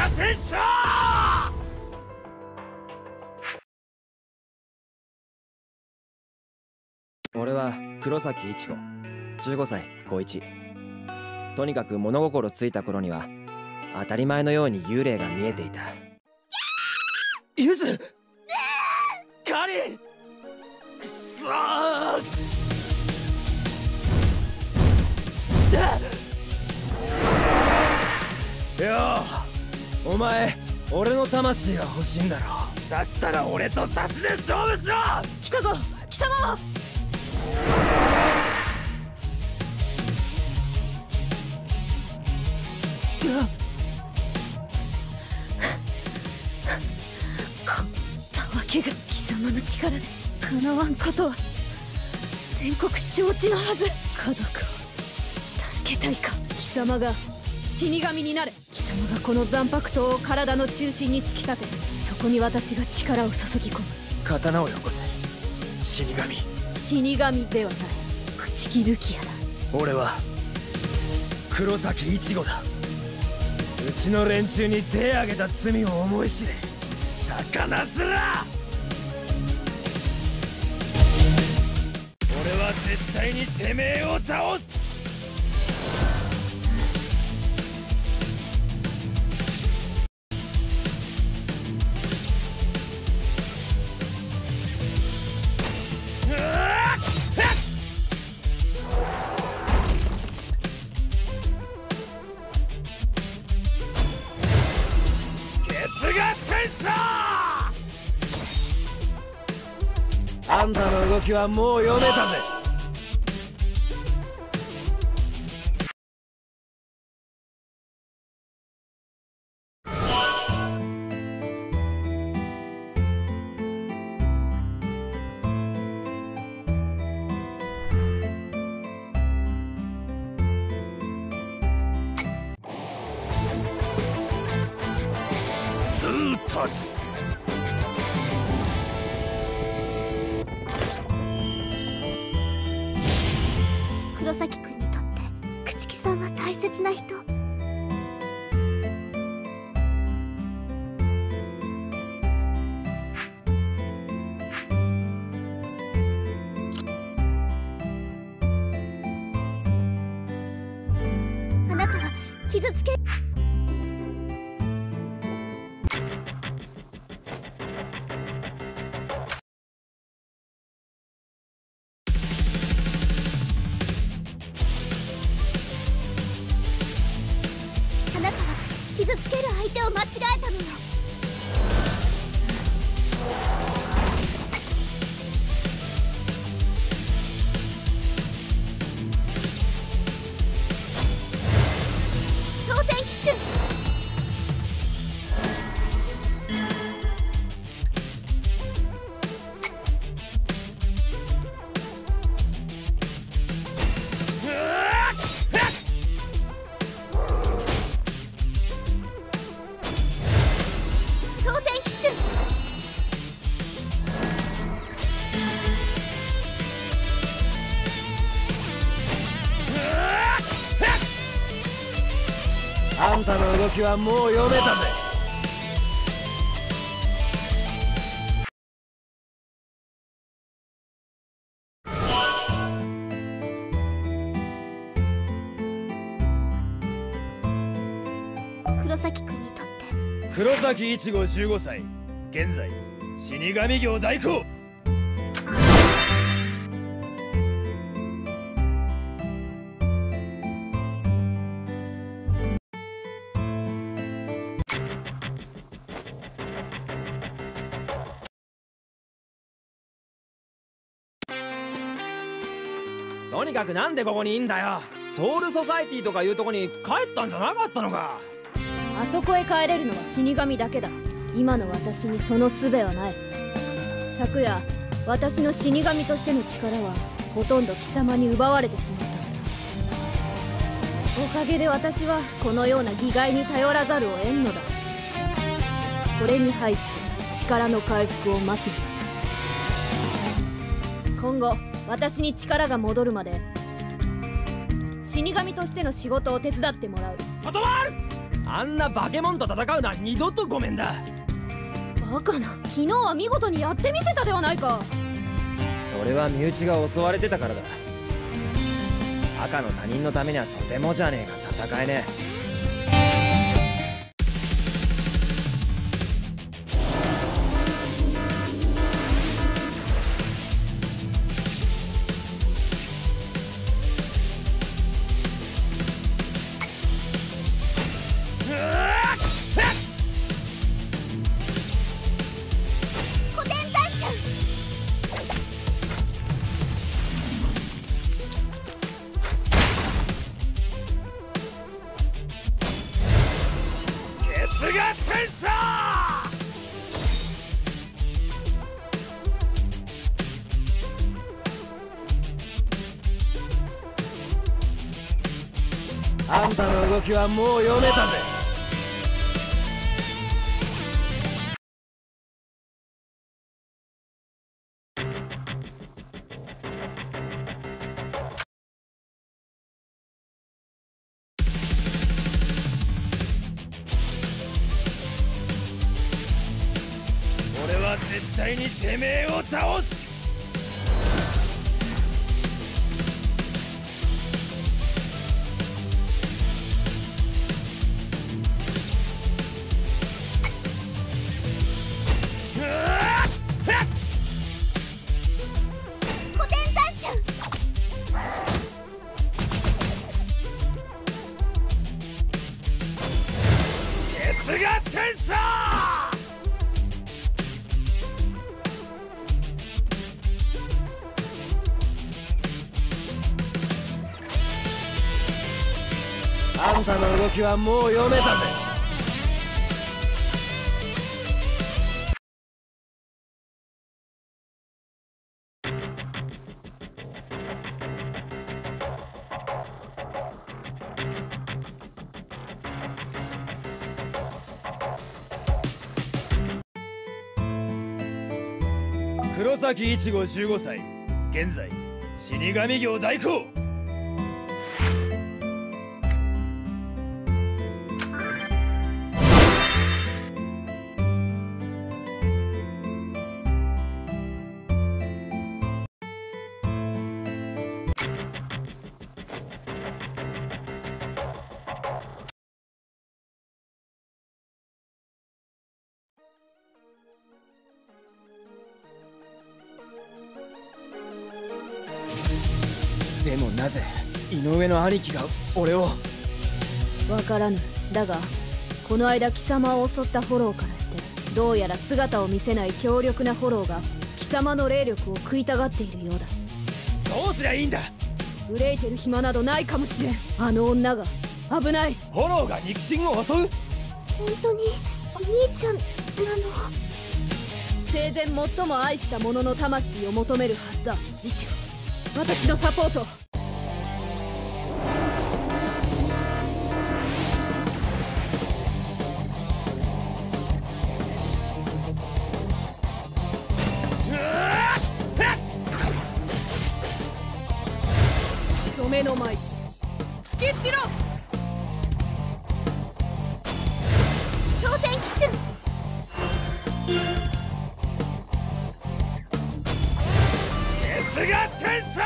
天将。 俺は黒崎一護、15歳高1。とにかく物心ついた頃には当たり前のように幽霊が見えていた。ゆず、カリン、くそー。よう、お前俺の魂が欲しいんだろ。だったら俺と差しで勝負しろ。 来たぞ貴様。たわけが貴様の力でかなわんことは全国承知のはず。家族を助けたいか。貴様が死神になれ。貴様がこの残白刀を体の中心に突き立て、そこに私が力を注ぎ込む。 刀をよこせ死神。 死神ではない、朽木ルキアだ。 俺は黒崎一護だ。うちの連中に手挙げた罪を思い知れ、魚面。俺は絶対にてめえを倒す。あんたの動きはもう読めたぜ。ズータチ。 黒崎君にとって朽木さんは大切な人。あなたは傷つけ傷つける相手を間違えたのよ。蒼天騎手。 あんたの動きはもう読めたぜ。 黒崎君にとって黒崎一護15歳、現在死神業代行。とにかくなんでここにいんだよ。ソウルソサエティとかいうとこに帰ったんじゃなかったのか。 あそこへ帰れるのは死神だけだ。今の私にその術はない。昨夜私の死神としての力はほとんど貴様に奪われてしまったのだ。おかげで私はこのような義骸に頼らざるを得んのだ。これに入って力の回復を待つのだ。今後私に力が戻るまで死神としての仕事を手伝ってもらう。 断る。 あんな化け物と戦うのは二度とごめんだ。 バカな、昨日は見事にやってみせたではないか。 それは身内が襲われてたからだ。赤の他人のためにはとてもじゃねえか戦えねえ。あんたの動きはもう読めたぜ。俺は絶対にてめえを倒す。あんたの動きはもう読めたぜ。黒崎一護15歳、現在死神業代行。でもなぜ井上の兄貴が俺を。 わからぬ。だがこの間貴様を襲ったフォローからして、どうやら姿を見せない強力なフォローが貴様の霊力を食いたがっているようだ。 どうすりゃいいんだ。 憂いてる暇などないかもしれん。あの女が危ない。 フォローが肉親を襲う。 本当にお兄ちゃんなの？ 生前最も愛した者の魂を求めるはずだ。一応私のサポート。染めの舞突きしろ。 昇天奇襲。 熱が転送。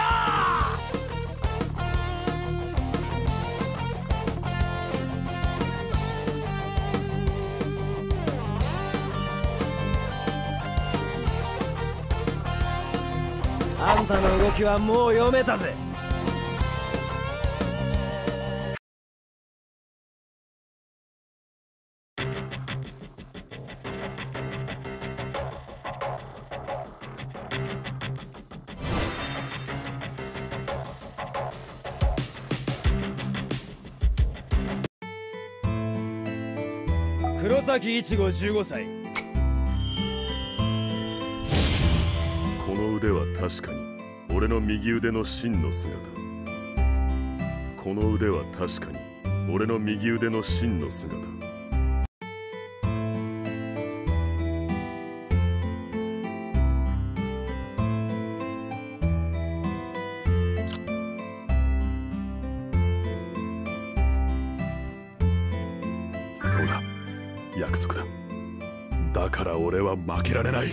あんたの動きはもう読めたぜ。黒崎一護15歳。 この腕は確かに俺の右腕の真の姿。この腕は確かに俺の右腕の真の姿。 そうだ、約束だ。だから俺は負けられない。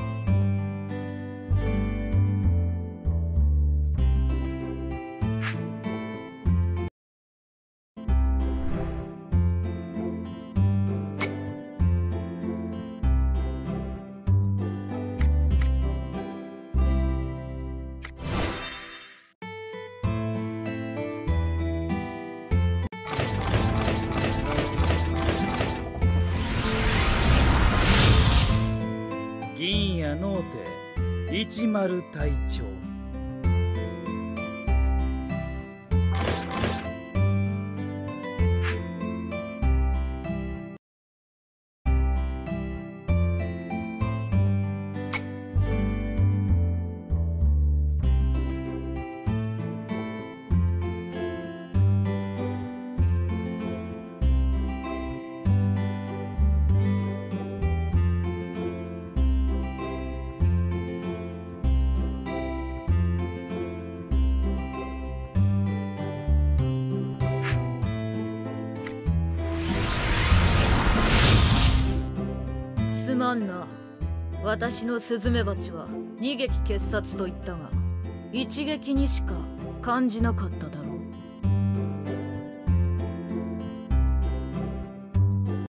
銀やのうて一丸隊長。 すまんな。私のスズメバチは二撃傑殺と言ったが一撃にしか感じなかっただ